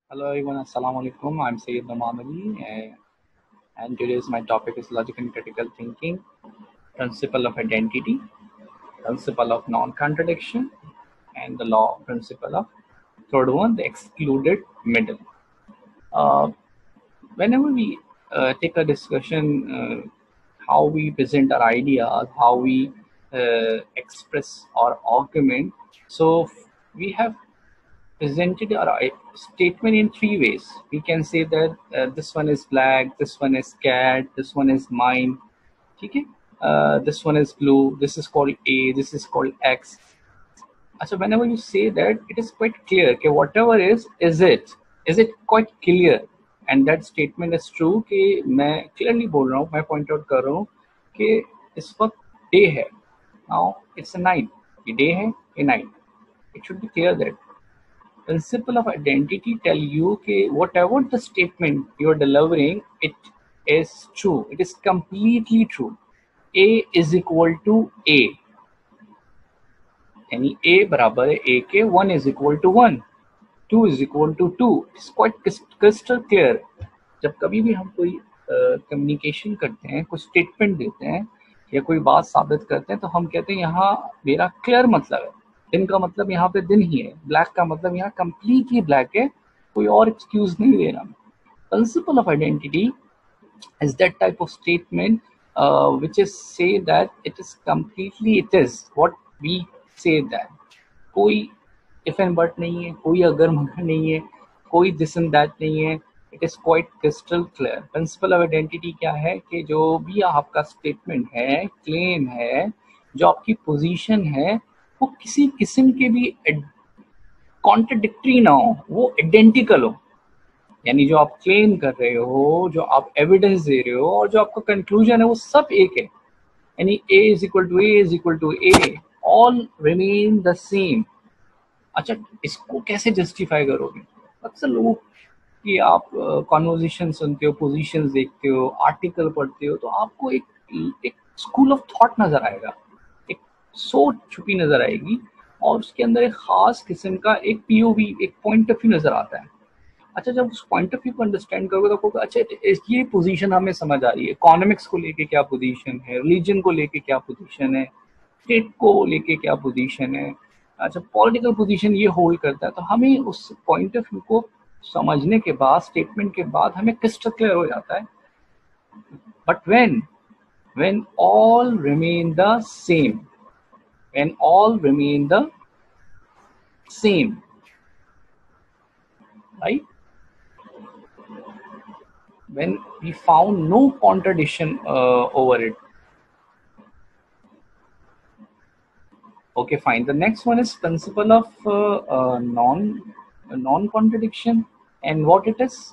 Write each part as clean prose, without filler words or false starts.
Hello everyone, Assalamu alaikum. I'm Sayyid Noman Ali, and today's my topic is logic and critical thinking, principle of identity, principle of non-contradiction, and the law principle of third one, the excluded middle. Uh, Whenever we take a discussion, how we present our ideas, how we express our argument, so we have presented our statement in three ways. We can say that this one is black, this one is cat, this one is mine. Okay? This one is blue, this is called A, this is called X. So whenever you say that, it is quite clear कि whatever is it quite clear, and that statement is true कि मैं clearly बोल रहा हूँ, मैं point out कर रहा हूँ कि इस वक्त day है, now it's a night, ये day है, ये night. It should be clear that principle of identity tell you कि whatever the statement you are delivering, it is true, it is completely true. A is equal to A, यानी a बराबर है a के, 1 is equal to 1, 2 is equal to 2. It's quite crystal clear. जब कभी भी हम कोई कम्युनिकेशन करते हैं, कोई स्टेटमेंट देते हैं या कोई बात साबित करते हैं, तो हम कहते हैं यहाँ मेरा क्लियर मतलब है, दिन का मतलब यहाँ पे दिन ही है, ब्लैक का मतलब यहाँ कंप्लीटली ब्लैक है, कोई और एक्सक्यूज नहीं दे रहा. Principle of identity is that type of statement which is say that it is completely, it is what we say that. कोई if and but नहीं है, कोई अगर मगर नहीं है, कोई this and that नहीं है. It is quite crystal clear. Principle of identity क्या है कि जो भी आपका statement है, claim है, जो आपकी position है, वो किसी किस्म के भी contradictory ना हो, वो identical हो. यानी जो आप क्लेम कर रहे हो, जो आप एविडेंस दे रहे हो, और जो आपका कंक्लूजन है, वो सब एक है. यानी A is equal to A is equal to A, all remain the same. अच्छा, इसको कैसे जस्टिफाई करोगे? अक्सर लोगों की आप कॉन्वर्जेशन सुनते हो, पोजीशंस देखते हो, आर्टिकल पढ़ते हो, तो आपको एक स्कूल ऑफ थॉट नजर आएगा, एक सोच छुपी नजर आएगी, और उसके अंदर एक खास किस्म का एक पीओवी, एक पॉइंट ऑफ व्यू नजर आता है. अच्छा, जब उस पॉइंट ऑफ व्यू को अंडरस्टैंड करोगे तो आपको अच्छा ये पोजीशन हमें समझ आ रही है. इकोनॉमिक्स को लेके क्या पोजीशन है, रिलीजन को लेके क्या पोजीशन है, स्टेट को लेके क्या पोजीशन है, अच्छा पॉलिटिकल पोजीशन ये होल्ड करता है, तो हमें उस पॉइंट ऑफ व्यू को समझने के बाद, स्टेटमेंट के बाद हमें क्रिस्टल क्लियर हो जाता है. But when all remain the same, when all remain the same, right, when we found no contradiction over it. Okay, fine. The next one is principle of non-contradiction, and what it is,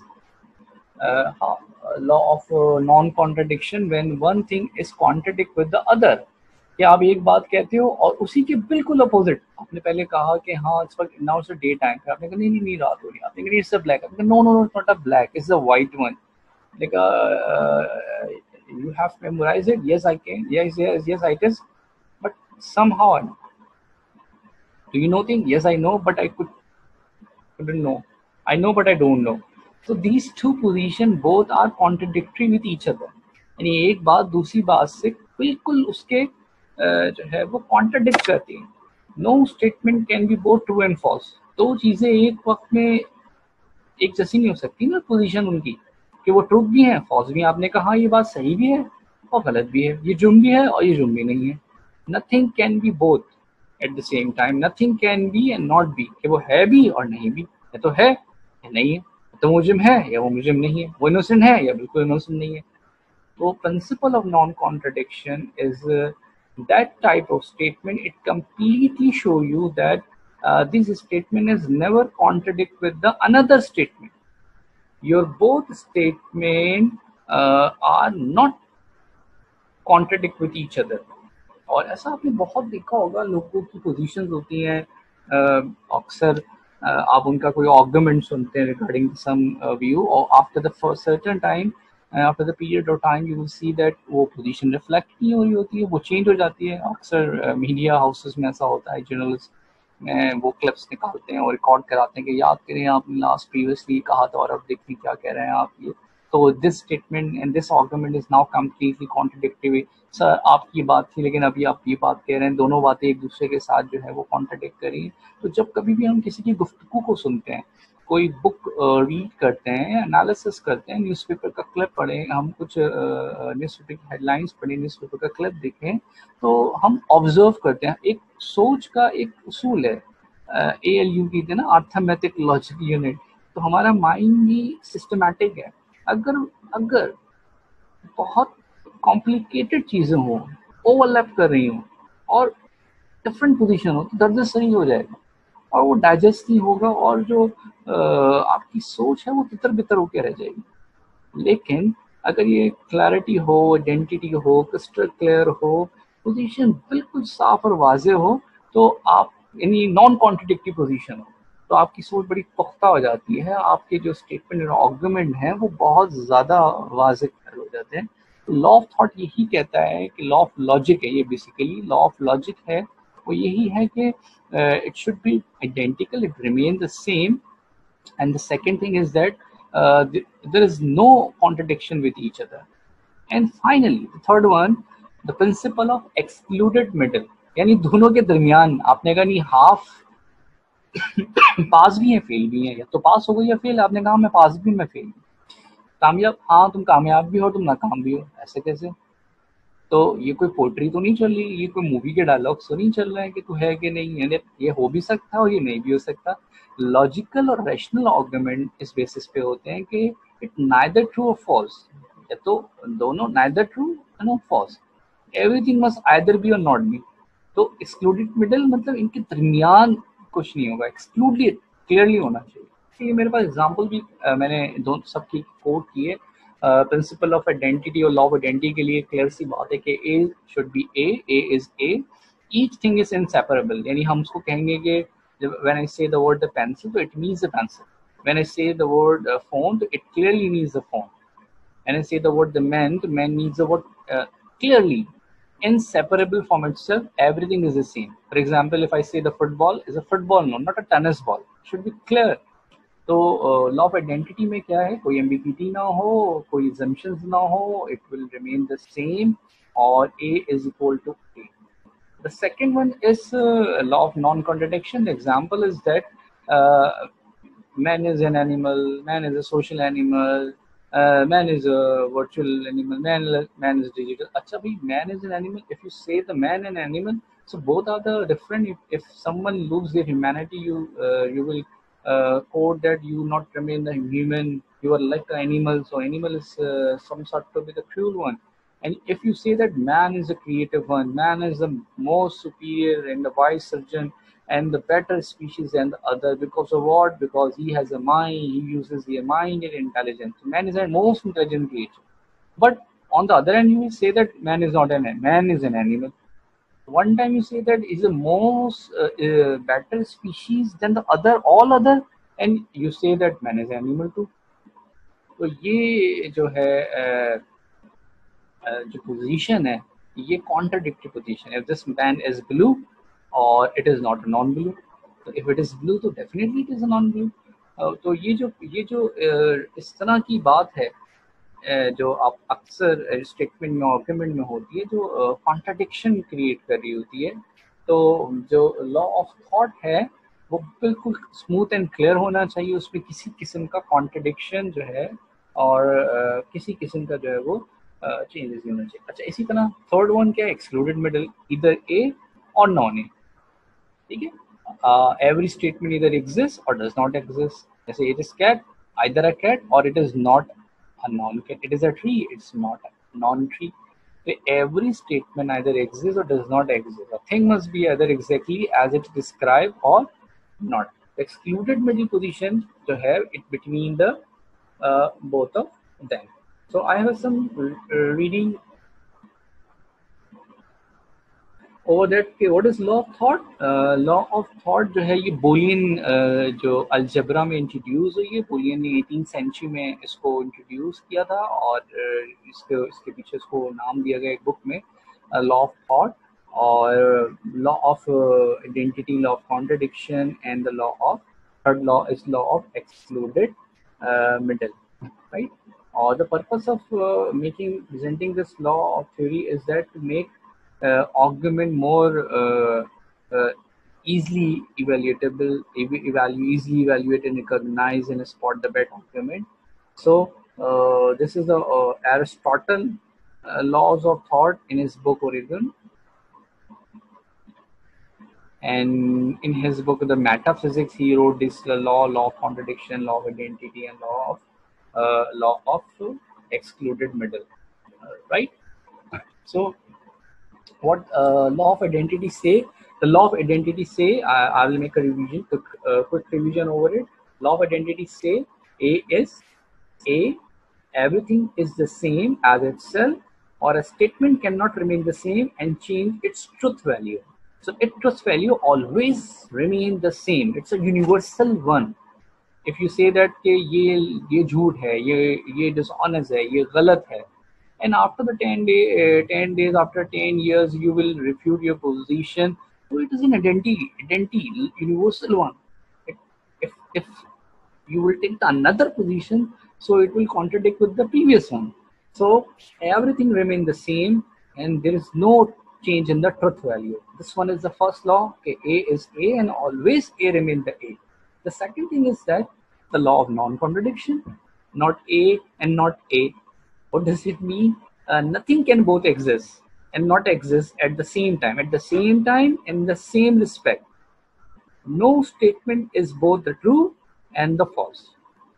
law of non-contradiction, when one thing is contradict with the other. कि आप एक बात कहते हो और उसी के बिल्कुल अपोजिट, आपने पहले कहा कि हाँ इस वक्त नाउ इट्स डे टाइम, फिर आपने कहा नहीं नहीं नहीं रात हो रही, आपने कहा इट्स अ ब्लैक, आपने कहा no no no it's not a black, it's a white one. Like you have memorized it, yes I can, yes it is, but somehow do you know things, yes I know, but I couldn't know, I know but I don't know. So these two position both are contradictory with each other. यानी एक बात दूसरी बात से बिल्कुल उसके जो है वो कॉन्ट्रडिक्ट करती है. No statement can be both true and false. दो चीजें एक वक्त में एक जैसी नहीं हो सकती ना पोजीशन उनकी, कि वो ट्रूथ भी है, फॉल्स भी है. आपने कहा ये बात सही भी है और गलत भी है, ये जुर्म भी है और ये जुर्म भी नहीं है. Nothing can be both at the same time, nothing can be and not be, कि वो है भी और नहीं भी, या तो है या नहीं है, तो मुजरिम है या वो मुजरिम नहीं है, वो इनोसेंट है या बिल्कुल इनोसेंट नहीं है. तो principle of non contradiction is that type of statement. It completely show you that this statement is never contradict with the another statement. Your both statement are not contradict with each other. और ऐसा आपने बहुत देखा होगा, लोगों की positions होती हैं, अक्सर आप उनका कोई आर्गुमेंट सुनते हैं रिगार्डिंग सम व्यू, और after the certain time, after the period of time, you will see that वो पोजीशन रिफ्लेक्ट नहीं हो रही होती है, वो चेंज हो जाती है. अक्सर मीडिया हाउसेस में ऐसा होता है, जर्नलिस्ट में वो क्लिप्स निकालते हैं और रिकॉर्ड कराते हैं कि याद करें आपने लास्ट प्रीवियसली कहा था और अब देखिए क्या कह रहे हैं आप ये। तो this statement and this argument is now completely contradictory. Sir आपकी बात थी लेकिन अभी आप ये बात कह रहे हैं, दोनों बातें एक दूसरे के साथ जो है वो कॉन्ट्रडिक्ट करी। तो जब कभी भी हम किसी की गुफ्तगू को सुनते हैं, कोई बुक रीड करते हैं, एनालिसिस करते हैं, न्यूज़पेपर का क्लिप पढ़ें, हम कुछ न्यूज़पेपर की हेडलाइंस पढ़ें, न्यूज़पेपर का क्लिप देखें, तो हम ऑब्जर्व करते हैं। एक सोच का एक उसूल है, ALU की ना, अर्थमेटिक लॉजिक यूनिट। तो हमारा माइंड भी सिस्टमैटिक है। अगर अगर बहुत कॉम्प्लिकेटेड चीज़ें हों, ओवरलैप कर रही हों और डिफरेंट पोजीशन हो, तो दर्द सही हो जाएगा और वो डाइजेस्ट नहीं होगा और जो आपकी सोच है वो तितर बितर होकर रह जाएगी। लेकिन अगर ये क्लैरिटी हो, आइडेंटिटी हो, क्रिस्टल क्लियर हो, पोजीशन बिल्कुल साफ और वाजे हो, तो आप यानी नॉन कॉन्ट्रडिक्टरी पोजीशन हो, तो आपकी सोच बड़ी पुख्ता हो जाती है। आपके जो स्टेटमेंट और आर्गुमेंट हैं वो बहुत ज़्यादा वाजे हो जाते हैं। लॉ ऑफ थॉट यही कहता है कि लॉ ऑफ लॉजिक है, ये बेसिकली लॉ ऑफ लॉजिक है, वो यही है कि it should be identical, it remain the same, and the second thing is that there is no contradiction with each other. And finally the third one, the principle of excluded middle, यानी दोनों के दरमियान। आपने कहा नहीं half past भी है fail भी है, या तो पास हो गई या फेल। आपने कहा मैं पास भी मैं फेल भी। कामयाब, हाँ तुम कामयाब भी हो, तुम नाकाम भी हो, ऐसे कैसे? तो ये कोई पोट्री तो नहीं चल रही, ये कोई मूवी के डायलॉग्स तो नहीं चल रहे हैं कि तू है कि नहीं है। ये हो भी सकता है और ये नहीं भी हो सकता। लॉजिकल और रैशनल आर्गुमेंट इस बेसिस पे होते हैं कि इट नाइदर ट्रू और फॉल्स, या तो दोनों neither true no false, everything must either be और नॉट बी। तो एक्सक्लूडेड मिडल मतलब इनके दरमियान कुछ नहीं होगा, एक्सक्लूडेड क्लियरली होना चाहिए। ये मेरे पास एग्जांपल भी मैंने दोनों सबकी कोट की है। प्रिंसिपल ऑफ आइडेंटिटी और लॉ ऑफ आइडेंटिटी के लिए क्लियर सी बात है कि A should be A is A, each thing is inseparable. यानी हम उसको कहेंगे कि when I say the word the pencil, तो it means the pencil. When I say the word phone, तो it clearly means the phone. When I say the man means the word clearly, inseparable from itself. Everything is the same. For example, if I say the football is a football, no, not a tennis ball. Should be clear. तो law of identity में क्या है, कोई ambiguity ना हो, कोई assumptions ना हो, it will remain the same और A is equal to A. The second one is law of non-contradiction. The example is that uh, man is an animal, man is a social animal, man is a virtual animal, man is digital. Acha bhai, man is an animal. If you say the man and animal, so both are the different. If someone loses their humanity, you will quote that you not remain the human. You are like the animal. So animal is some sort of the cruel one. And if you say that man is the creative one, man is the most superior and the wise surgeon and the better species than the other, because of what? Because he has a mind, he uses the mind and intelligence. Man is the most intelligent creature. But on the other hand, you will say that man is not an man is an animal. One time you say that is the most better species than the other, all other, and you say that man is animal too. तो ये जो है जो position है, ये contradictory position है। If this man is blue और it is not non blue, तो इफ इट इज ब्लू तो definitely it is non blue. तो ये जो इस तरह की बात है, जो आप अक्सर स्टेटमेंट में आर्गुमेंट में होती है, जो कॉन्ट्राडिक्शन क्रिएट कर रही होती है। तो जो लॉ ऑफ थॉट है वो बिल्कुल स्मूथ एंड क्लियर होना चाहिए, उसमें किसी किस्म का कॉन्ट्राडिक्शन जो है और किसी किस्म का जो है वो चेंजेस नहीं होना चाहिए। अच्छा, इसी तरह थर्ड वन क्या है, एक्सक्लूडेड मिडल, इधर ए और नॉन ए। ठीक है, एवरी स्टेटमेंट इधर एग्जिस्ट और डज नॉट एग्जिस्ट। जैसे it is cat, either a cat और it is not a non-cat. It is a tree, it's not a non-tree. So every statement either exists or does not exist. A thing must be either exactly as it described or not. The excluded middle position to have it between the both of them. So I have some reading over that कि what is law of thought. Law of thought जो है ये Boolean जो algebra में introduce हुई है, Boolean ने 18th century में इसको इंट्रोड्यूस किया था और इसके पीछे इसको नाम दिया गया एक बुक में, law of thought. or law of identity, law of contradiction, and the law of third law is law of excluded middle, right? Or the purpose of presenting this law of theory is that to make argument more easily evaluatable, easily evaluate and recognize and spot the bad argument. So this is the Aristotle laws of thought in his book Origin, and in his book the Metaphysics he wrote this law of contradiction, law of identity, and law of excluded middle, right? So what law of identity say? The law of identity say, I will make a revision, quick revision over it. Law of identity say A is A, everything is the same as itself, or a statement cannot remain the same and change its truth value. So its truth value always remain the same. It's a universal one. If you say that कि ये झूठ है, ये dishonest है, ये गलत है, and after the 10 days, after 10 years, you will refute your position. So it is an identity, universal one. If you will take another position, so it will contradict with the previous one. So everything remains the same, and there is no change in the truth value. This one is the first law. Okay, A is A, and always A remains the A. The second thing is that the law of non-contradiction, not A and not A. What does it mean? Nothing can both exist and not exist at the same time. At the same time, in the same respect. No statement is both the true and the false.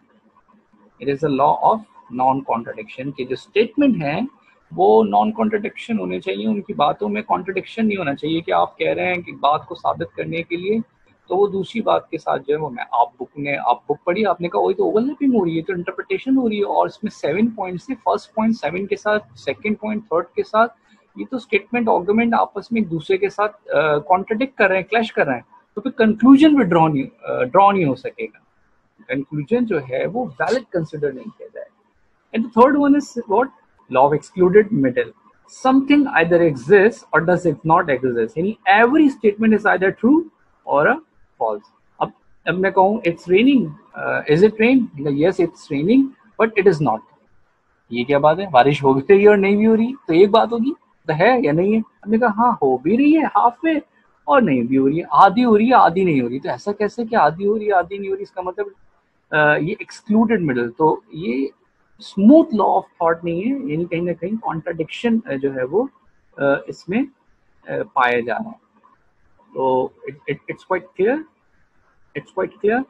It is a law of non-contradiction कि जो statement है वो non-contradiction होने चाहिए, उनकी बातों में contradiction नहीं होना चाहिए कि आप कह रहे हैं कि बात को साबित करने के लिए तो वो दूसरी बात के साथ जो है वो मैं आप बुक पढ़ी, आपने कहा वही तो ओवरलैपिंग हो रही है, तो इंटरप्रिटेशन हो रही है, और इसमें 7 पॉइंट से फर्स्ट पॉइंट 7 के साथ, सेकंड पॉइंट थर्ड के साथ, ये तो स्टेटमेंट आर्गुमेंट आपस में एक दूसरे के साथ कॉन्ट्रडिक्ट कर रहे हैं, क्लैश कर रहे हैं, तो फिर कंक्लूजन भी ड्रॉ नहीं हो सकेगा, कंक्लूजन जो है वो वैलिड कंसिडर नहीं किया जाएगा. And the third one is what? Law of excluded middle. Something either exist और डज इट नॉट एग्जिस्ट, यानी every statement is either true और false. अब मैं कहूँ it's raining, is it rain? Yes, it's raining, but it is not. ये क्या बात है? बारिश हो भी रही है और नहीं भी हो रही, तो एक बात होगी, तो है या नहीं है? हमने कहा हाँ हो भी रही है हाफ में और नहीं भी हो रही है, आधी हो रही है आधी नहीं हो रही, तो ऐसा कैसे कि आधी हो रही है आधी नहीं हो रही? इसका मतलब ये एक्सक्लूडेड मिडल, तो ये स्मूथ लॉ ऑफ थॉट नहीं है, यानी कहीं ना कहीं कॉन्ट्राडिक्शन जो है वो इसमें पाया जा रहा है. So it's quite clear. It's quite clear.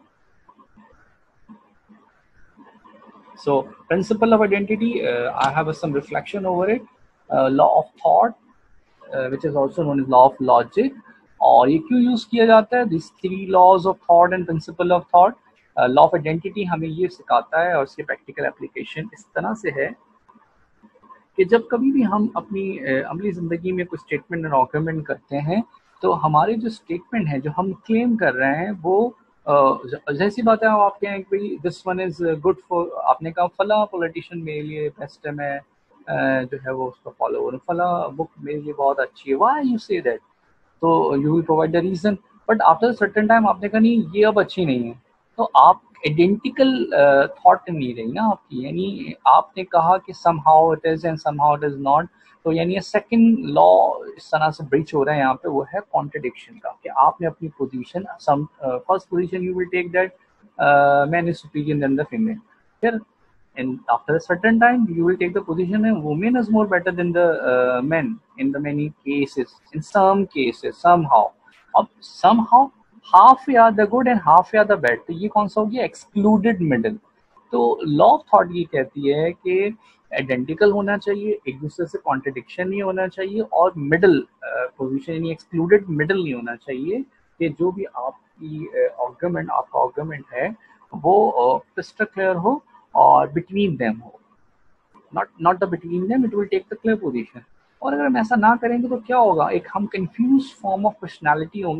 So principle of identity, I have some reflection over it. Law of thought, which is also known as law of logic. और ये क्यों यूज किया जाता है? These 3 laws of thought and principle of thought. Law of identity हमें ये सिखाता है और इसके प्रैक्टिकल एप्लीकेशन इस तरह से है कि जब कभी भी हम अपनी अमली ज़िंदगी में कोई स्टेटमेंट और आर्गुमेंट करते हैं, तो हमारे जो स्टेटमेंट है, जो हम क्लेम कर रहे हैं, वो जैसी बात है, आप कहें कि भाई this one is good for, आपने कहा फला पॉलिटिशियन मेरे लिए बेस्ट है, मैं जो है वो उसको फॉलो करूँ, फला बुक मेरे लिए बहुत अच्छी है, व्हाई यू से दैट, तो you will provide the reason, but after certain time आपने कहा नहीं ये अब अच्छी नहीं है, तो आप आइडेंटिकल थॉट नहीं रही ना आपकी, यानी आपने कहा कि somehow it is and somehow it is not, तो यानी सेकंड लॉ इस तरह से ब्रीच हो रहा है यहाँ पे, वो है कॉन्ट्रडिक्शन का, कि आपने अपनी position, first position you will take that man is superior than the female, फिर and after a certain time you will take the position that woman is more better than the men in the many cases, in some cases somehow, अब somehow half या the good and half या the bad, तो ये कौन सा हो गया? Excluded middle. तो लॉ ऑफ थॉट ये कहती है कि आइडेंटिकल होना चाहिए, एक दूसरे से कॉन्ट्रडिक्शन नहीं होना चाहिए, और मिडल पोजीशन यानी एक्सक्लूडेड मिडल नहीं होना चाहिए, कि जो भी आपकी आर्गुमेंट, आपका आर्गुमेंट है वो क्रिस्टल क्लियर हो और बिटवीन देम हो, not the between them, it will take the clear position. और अगर हम ऐसा ना करेंगे तो क्या होगा? एक हम कंफ्यूज फॉर्म ऑफ पर्सनालिटी होंगे,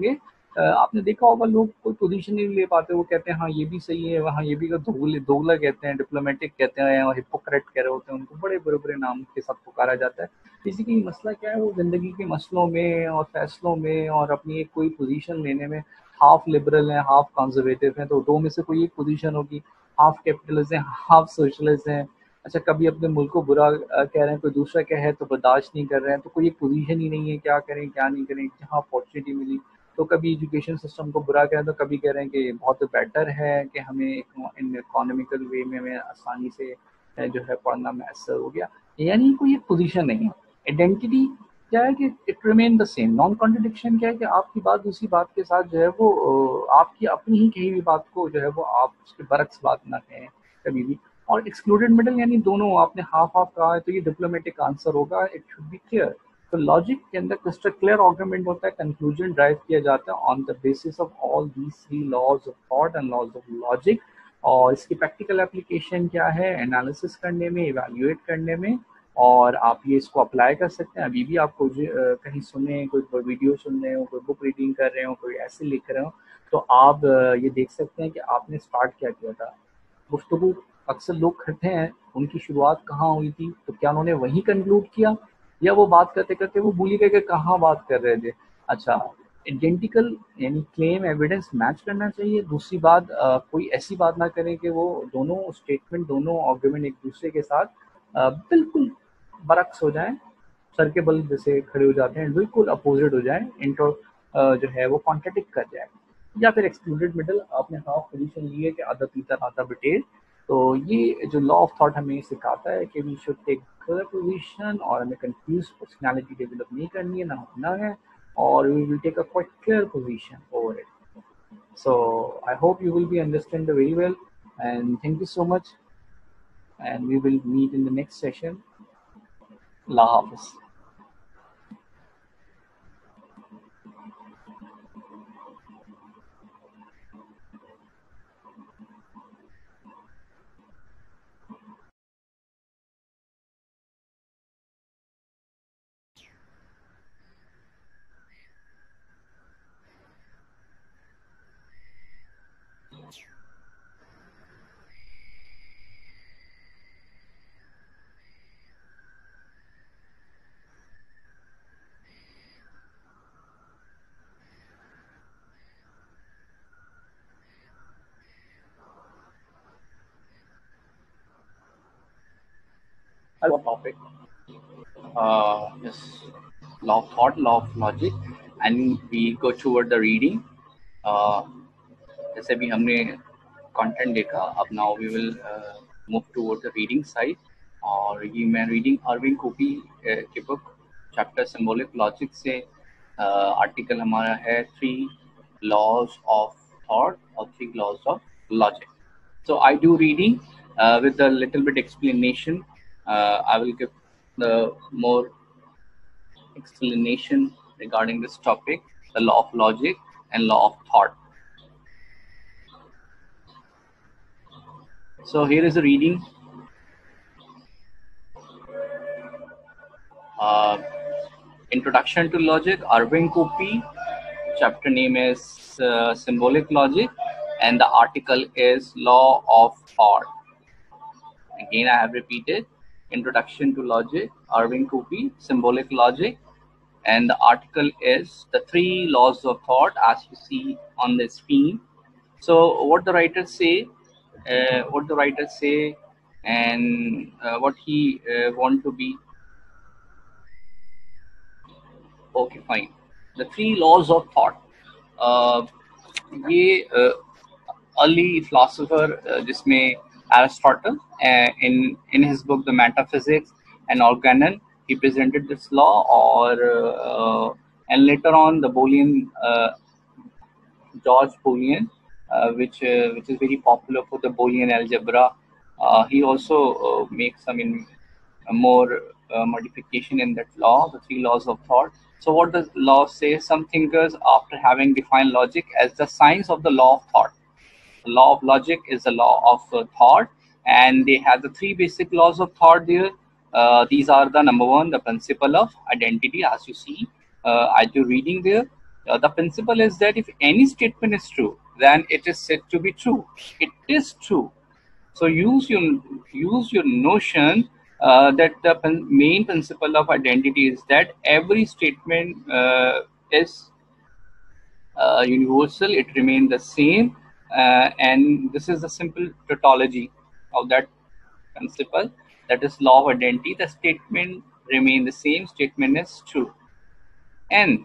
आपने देखा होगा लोग कोई पोजीशन नहीं ले पाते, वो कहते हैं हाँ ये भी सही है, वहाँ ये भी, दोगले दोगला कहते हैं, डिप्लोमेटिक कहते हैं, और हिपोक्रेट कह रहे होते हैं, उनको बड़े बुरे बुरे नाम के साथ पुकारा जाता है। बेसिकली मसला क्या है, वो जिंदगी के मसलों में और फैसलों में और अपनी एक कोई पोजीशन लेने में हाफ लिबरल है, हाफ कंजर्वेटिव है, तो दो में से कोई एक पोजीशन होगी। हाफ कैपिटलिस्ट है, हाफ सोशलिस्ट है। अच्छा, कभी अपने मुल्क को बुरा कह रहे हैं, कोई दूसरा कहे तो बर्दाश्त नहीं कर रहे हैं, तो कोई एक पोजीशन ही नहीं है, क्या करें क्या नहीं करें, जहाँ अपॉर्चुनिटी मिली। तो कभी एजुकेशन सिस्टम को बुरा कह रहे हैं, तो कभी कह रहे हैं कि बहुत बेटर है कि हमें इन इकोनॉमिकल वे में हमें आसानी से जो है पढ़ना मैसर हो गया। यानी कोई एक पोजीशन नहीं है। आइडेंटिटी क्या है कि it remain the same. Non contradiction क्या है कि आपकी बात दूसरी बात के साथ जो है वो आपकी अपनी ही कही हुई बात को जो है वो आप उसके बरक्स बात ना कहें कभी भी। और एक्सक्लूडेड मिडल यानी दोनों, आपने हाफ हाफ कहा है तो ये डिप्लोमेटिक आंसर होगा, इट शुड बी क्लियर। तो लॉजिक के अंदर क्रिस्टल क्लियर आर्गुमेंट होता है, कंक्लूजन ड्राइव किया जाता है on the basis of all these three laws of thought and laws of logic. और इसकी प्रैक्टिकल एप्लीकेशन क्या है, एनालिसिस करने में, इवैल्यूएट करने में, और आप ये इसको अप्लाई कर सकते हैं। अभी भी आपको कहीं सुने, कोई वीडियो सुन रहे हो, कोई बुक रीडिंग कर रहे हो, कोई ऐसे लिख रहे हो, तो आप ये देख सकते हैं कि आपने स्टार्ट क्या किया था। गुफ्तगू अक्सर लोग करते हैं, उनकी शुरुआत कहाँ हुई थी, तो क्या उन्होंने वहीं कंक्लूड किया, या वो बात करते करते वो भूल गए कि कहाँ बात कर रहे थे। अच्छा, आइडेंटिकल यानी क्लेम एविडेंस मैच करना चाहिए। दूसरी बात, कोई ऐसी बात ना करें कि वो दोनों स्टेटमेंट, दोनों आर्गुमेंट एक दूसरे के साथ बिल्कुल बरक्स हो जाएं, सर के बल जैसे खड़े हो जाते हैं, बिल्कुल अपोजिट हो जाए, इंट्रो जो है वो कॉन्ट्रडिक्ट कर जाए। या फिर एक्सक्लूडेड मिडल, आपने हाफ पोजीशन ली है कि आधा तीतर आधा बिटेर। तो ये जो लॉ ऑफ थॉट हमें सिखाता है कि we should take clear position, और हमें कंफ्यूज पर्सनालिटी डेवलप नहीं करनी है, ना होना है, और we will take a quite clear position over it. So I hope you will be understand very well, and thank you so much, and we will meet in the next session. Allah Hafiz. What topic? Yes, law of thought, law of logic, and we go toward the reading. Uh, जैसे भी हमने content देखा, अब now we will move toward the reading side. और ये मैं reading Irving Copi की book chapter symbolic logic से आर्टिकल हमारा है थ्री लॉज ऑफ थॉट और three laws of logic. So I do reading with a little bit explanation. I will give the more explanation regarding this topic, the law of logic and law of thought. So here is a reading. Uh, Introduction to Logic, Arvind Kopi. Chapter name is Symbolic Logic, and the article is Law of Thought. Again, I have repeated. Introduction to Logic, Arvind Kopi, Symbolic Logic, and the article is the three laws of thought, as you see on the screen. So what the writers say, and what he want to be. Okay, fine. The three laws of thought. ये early philosopher जिसमें Aristotle, in his book The Metaphysics and Organon, he presented this law, or and later on the Boolean, George Boolean, which is very popular for the Boolean algebra. He also makes some more modification in that law, the three laws of thought. So what does law say? Some thinkers, after having defined logic as the science of the law of thought, the law of logic is the law of thought, and they have the three basic laws of thought there. These are the number one, the principle of identity, as you see. I do reading there. The principle is that if any statement is true, then it is said to be true. It is true. So use your notion that the main principle of identity is that every statement is universal. It remains the same, and this is the simple tautology of that principle. That is law of identity. The statement remain the same. Statement is true, and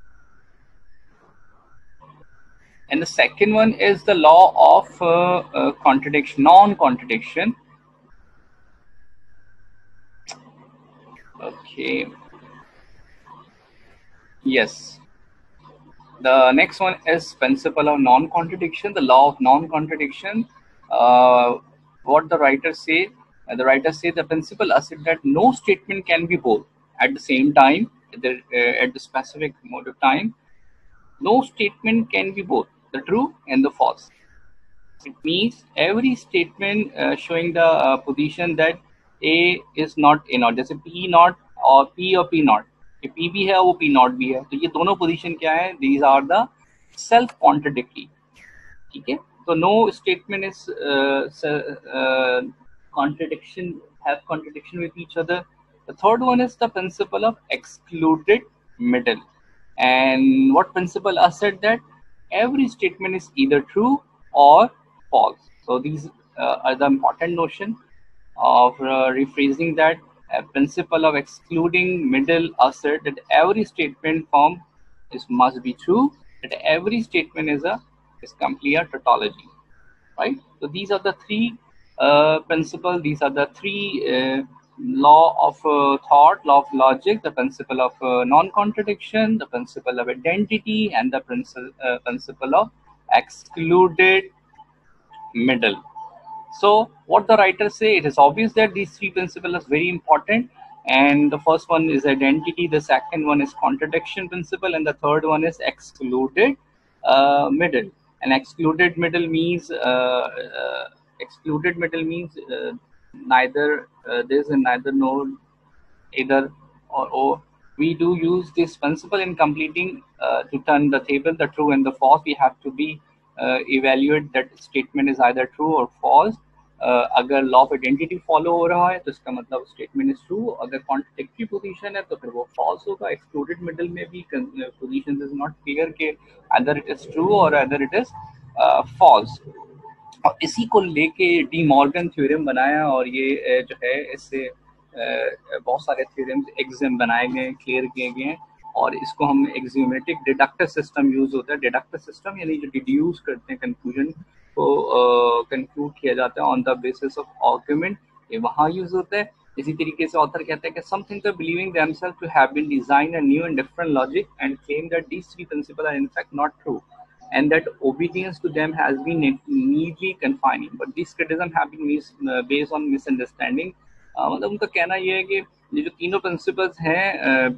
the second one is the law of contradiction, non-contradiction. Okay. Yes. The next one is principle of non-contradiction, the law of non-contradiction. Uh, what the writer say the principle asserts that no statement can be both at the same time, at the specific mode of time. No statement can be both the true and the false. It means every statement showing the position that A is not A not, जैसे P not और P not, ये P भी है वो P not भी है, तो ये दोनों position क्या है? These are the self contradictory. ठीक है, तो no statement is contradiction, have contradiction with each other. The third one is the principle of excluded middle. And what principle asserts that every statement is either true or false. So these are the important notion of rephrasing that. A principle of excluding middle assert that every statement form is must be true, that every statement is complete a tautology, right? So these are the three principles. These are the three law of thought, law of logic, the principle of non-contradiction, the principle of identity, and the principle of excluded middle. So what the writers say, it is obvious that these three principles are very important. And the first one is identity, the second one is contradiction principle, and the third one is excluded middle. And excluded middle means neither there is a neither nor either or. We do use this principle in completing to turn the table, the true and the false. We have to be evaluate that statement is either true or false. अगर law of identity follow हो रहा है तो इसका मतलब statement is true, अगर contradictory position है तो फिर वो फॉल्स होगा. एक्सक्लूडेड मिडल में भी पोजीशन इज नॉट क्लियर के अदर इट इज ट्रू और अदर इट इज फॉल्स. और इसी को लेके डी मॉर्गन थ्योरम बनाया, और ये जो है इससे बहुत सारे थ्योरम्स एग्जाम बनाए गए, क्लियर किए गए हैं. और इसको हम एक्सियोमेटिक डिडक्टिव सिस्टम यूज होता है. डिडक्टिव सिस्टम यानी जो डिड्यूस करते हैं कंक्लूजन को कंक्लूड किया जाता है on the basis of argument, ये वहाँ यूज होता है. इसी तरीके से ऑथर कहता है कि something the believing themselves to have been design a new and different logic and claim that these three principle are in fact not true and that obedience to them has been neatly confining. But these criticisms have been based on misunderstanding. मतलब उनका कहना ये है कि ये जो तीनों principles हैं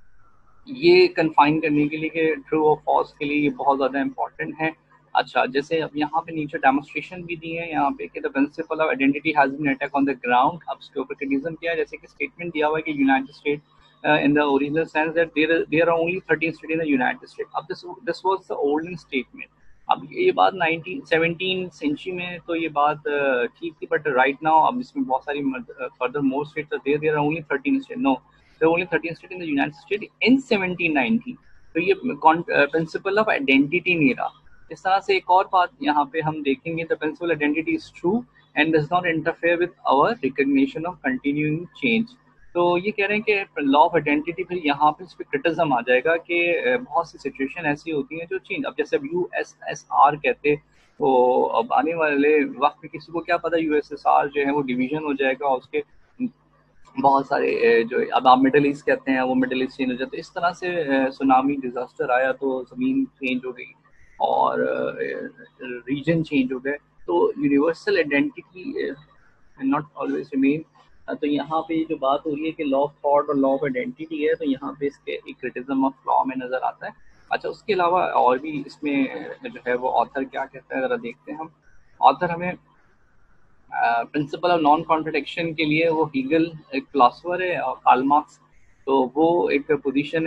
ये कन्फाइन करने के लिए कि ट्रू और फॉल्स के लिए ये बहुत ज़्यादा इंपॉर्टेंट है. अच्छा, जैसे अब यहाँ पे नीचे डेमोन्स्ट्रेशन भी दी है यहाँ पे कि the principle of identity has been attack on the ground. अब इसके ऊपर क्रिटिसिज्म किया है, जैसे कि स्टेटमेंट दिया हुआ है कि United State in the original sense that there are only 13 states in the United States. अब this was the olden statement. अब ये बात 17th सेंचुरी में तो ये बात ठीक थी, बट राइट नाउ अब इसमें बहुत सारी further more states are there are only 13 state. No, there only 13 state in the United State in 1790. तो ये प्रिंसिपल ऑफ आइडेंटिटी नहीं रहा. इस तरह से एक और बात यहाँ पे हम देखेंगे, the principle identity is true and does not interfere with our recognition of continuing change. तो ये कह रहे हैं कि लॉ ऑफ आइडेंटिटी फिर यहाँ पे इस पर क्रिटिज्म आ जाएगा कि बहुत सी सिचुएशन ऐसी होती हैं जो चेंज. अब जैसे अब USSR कहते, तो अब आने वाले वक्त में किसी को क्या पता USSR जो है वो डिवीजन हो जाएगा और उसके बहुत सारे जो अब आप मिडल ईस्ट कहते हैं वो मिडल ईस्ट चेंज हो जाता है. इस तरह से सुनामी डिजास्टर आया तो ज़मीन चेंज हो गई और रीजन चेंज हो गए. तो universal identity not always remain. तो यहाँ पे जो बात हो रही है कि लॉ ऑफ थॉट और लॉ ऑफ आइडेंटिटी है, तो यहाँ पे इसके एक क्रिटिज्म ऑफ लॉ में नजर आता है. अच्छा, उसके अलावा और भी इसमें जो है वो ऑथर क्या कहता है जरा देखते हैं हम. ऑथर हमें प्रिंसिपल ऑफ नॉन कॉन्ट्रडिक्शन के लिए वो हीगल एक फिलोसोफर है और कार्ल मार्क्स, तो वो एक पोजीशन है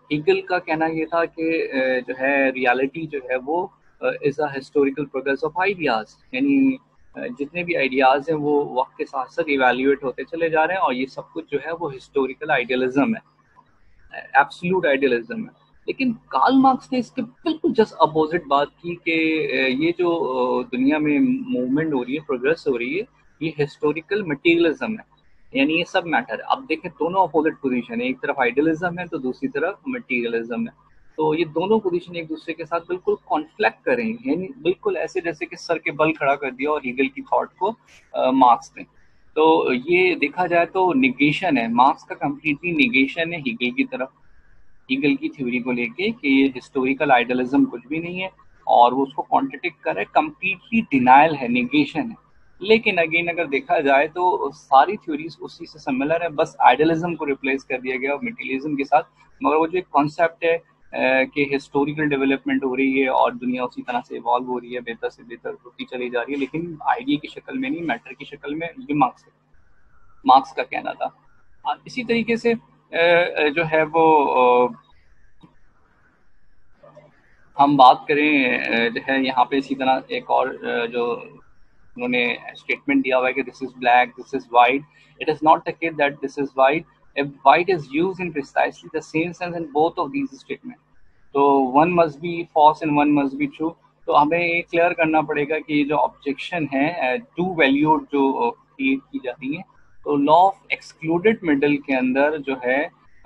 हीगल का कहना ये था कि जो है रियलिटी जो है वो is a historical progress of ideas, यानी जितने भी आइडियाज़ हैं वो वक्त के साथ साथ इवेल्युएट होते चले जा रहे हैं और ये सब कुछ जो है वो हिस्टोरिकल आइडियलिज्म है, एब्सोल्यूट आइडियलिज्म है। लेकिन कार्ल मार्क्स ने इसके बिल्कुल जस्ट अपोजिट बात की कि ये जो दुनिया में मूवमेंट हो रही है, प्रोग्रेस हो रही है, ये हिस्टोरिकल मटेरियलिज्म है, यानी ये सब मैटर है। अब देखें दोनों अपोजिट पोजीशन है, एक तरफ आइडियलिज्म है तो दूसरी तरफ मटेरियलिज्म है। तो ये दोनों पोजीशन एक दूसरे के साथ बिल्कुल कॉन्फ्लिक्ट कर रही हैं, यानी बिल्कुल ऐसे जैसे कि सर के बल खड़ा कर दिया और हीगल की थॉट को मार्क्स ने। तो ये देखा जाए तो निगेशन है, मार्क्स का कंप्लीटली निगेशन है हीगल की तरफ, हीगल की थ्योरी को लेके कि ये हिस्टोरिकल आइडियलिज्म कुछ भी नहीं है और वो उसको कॉन्ट्रडिक्ट कर रहा है, कंप्लीटली डिनायल है, निगेशन है। लेकिन अगेन अगर देखा जाए तो सारी थ्योरीज उसी से सिमिलर है, बस आइडियलिज्म को रिप्लेस कर दिया गया मटेरियलिज्म के साथ। मगर वो जो एक कॉन्सेप्ट है कि हिस्टोरिकल डेवलपमेंट हो रही है और दुनिया उसी तरह से इवॉल्व हो रही है, बेहतर से बेहतर होती चली जा रही है, लेकिन आइडिया की शक्ल में नहीं, मैटर की शक्ल में, ये मार्क्स का कहना था। इसी तरीके से जो है वो हम बात करें जो है यहाँ पे इसी तरह एक और जो उन्होंने स्टेटमेंट दिया हुआ है कि this is black, this is white, it is not the case that this is white, if white is used in precisely the same sense in both of these statement, तो one must be false and one must be true. तो हमें ये clear करना पड़ेगा कि ये जो objection है टू वैल्यूड जो क्रिएट की जाती है, तो लॉ ऑफ एक्सक्लूडेड मिडल के अंदर जो है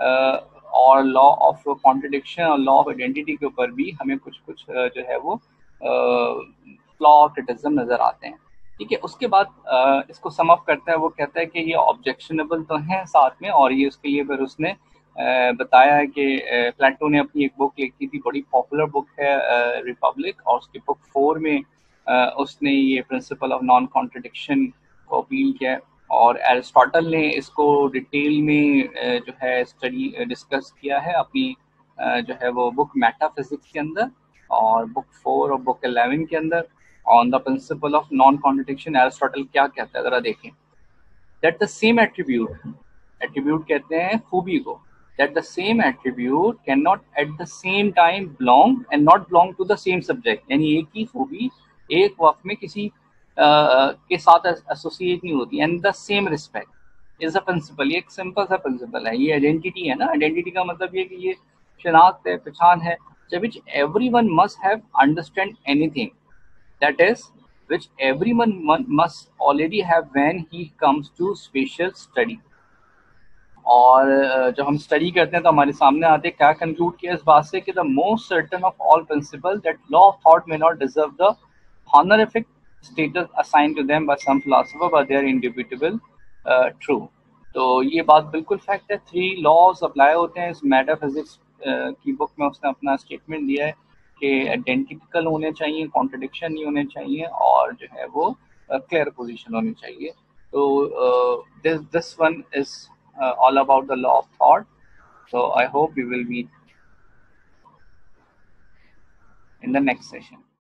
और लॉ ऑफ कॉन्ट्रडिक्शन और लॉ ऑफ आइडेंटिटी के ऊपर भी हमें कुछ कुछ जो है वो फ्लॉ और क्रिटिसिज्म नजर आते हैं। ठीक है, उसके बाद इसको सम अप करता है, वो कहता है कि ये ऑब्जेक्शनेबल तो हैं साथ में, और ये उसके लिए फिर उसने बताया है कि प्लेटो ने अपनी एक बुक लिखी थी, बड़ी पॉपुलर बुक है रिपब्लिक, और उसकी बुक 4 में उसने ये प्रिंसिपल ऑफ नॉन कॉन्ट्रडिक्शन को अपील किया है। और एरिस्टोटल ने इसको डिटेल में जो है स्टडी डिस्कस किया है अपनी जो है वो बुक मेटाफिजिक्स के अंदर, और बुक 4 और बुक 11 के अंदर on the principle of non contradiction Aristotle क्या कहता है, जरा देखें। That the same attribute, attribute कहते हैं खूबी को, that the same attribute can not at the same time belong and not belong to the same subject, यानी एक ही खूबी एक वक्त में किसी के साथ एसोसिएट नहीं होती, and the same respect is a principle. ये एक सिंपल सा प्रिंसिपल है, ये आइडेंटिटी है ना, आइडेंटिटी का मतलब ये कि ये शनाख्त है, पहचान है, which every one must have understand anything, that is which everyone must already have when he comes to spatial study। और जब हम स्टडी करते हैं तो हमारे सामने आते हैं क्या कंक्लूड किया इस बात से कि the most certain of all principle that law of thought may not deserve the honorific status assigned to them by some philosopher but they are indubitable true। तो ये बात बिल्कुल फैक्ट है, 3 लॉज अप्लाई होते हैं इस मेटाफिजिक्स की book में। उसने अपना स्टेटमेंट दिया है कि आइडेंटिकल होने चाहिए, कॉन्ट्रडिक्शन नहीं होने चाहिए, और जो है वो क्लियर पोजीशन होनी चाहिए। तो this one is all about the law of thought, so I hope we will meet in the next session।